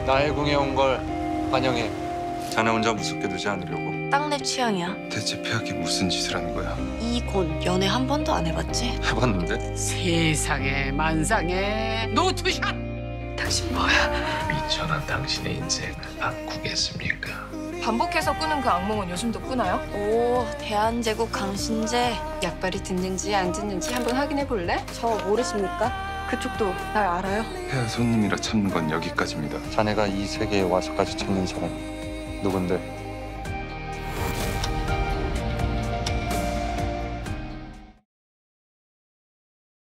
나의 궁에 온 걸 환영해. 자네 혼자 무섭게 두지 않으려고. 딱 내 취향이야. 대체 폐하기 무슨 짓을 하는 거야? 이곤 연애 한 번도 안 해봤지? 해봤는데? 세상에 만상에 노투샷! 당신 뭐야? 미천한 당신의 인생을 바꾸겠습니까? 반복해서 꾸는 그 악몽은 요즘도 꾸나요? 오, 대한제국 강신재. 약발이 듣는지 안 듣는지 한번 확인해 볼래? 저 모르십니까? 그쪽도 날 알아요? 폐하 손님이라 참는 건 여기까지입니다. 자네가 이 세계에 와서까지 찾는 사람 누군데?